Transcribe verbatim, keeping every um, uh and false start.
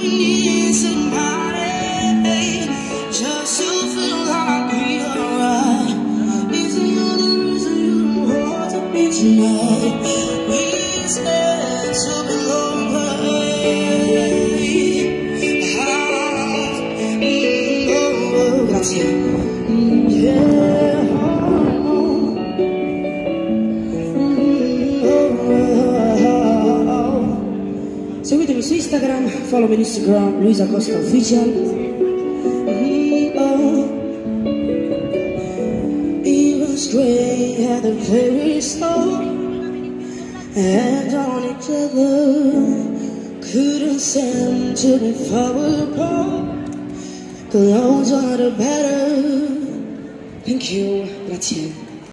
need somebody just to feel like we are right. Is the only reason you want to be tonight. We said to be over. Grazie. Yeah. Seguitemi su Instagram, follow me on Instagram, Luisa Costa Official. It was great at the very start, and on each other, couldn't stand to be far apart. Close are the better. Thank you. Grazie.